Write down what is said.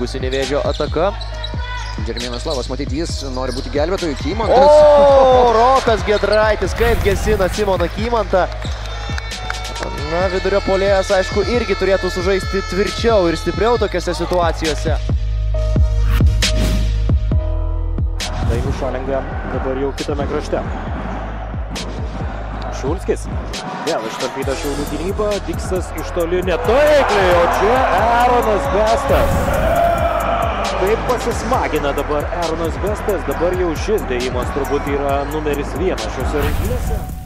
įstrigusi Nevėžio ataka. Džeremienas Lavas, matyt, jis nori būti gelbėtojų. Kymantas. O, Rokas Giedraitis, kaip gesina Simoną Kymantą. Na, vidurio puolėjas, aišku, irgi turėtų sužaisti tvirčiau ir stipriau tokiose situacijose. Dainius Šalenga dabar jau kitame krašte. Šulskis. Vėl ištampyta Šiaulių gynyba. Diksas iš toli netaikliai, o čia Aaronas Bestas. Kaip pasismagina dabar Aaronas Bestas. Dabar jau šis dėjimas turbūt yra numeris 1 šiuose rungtynėse.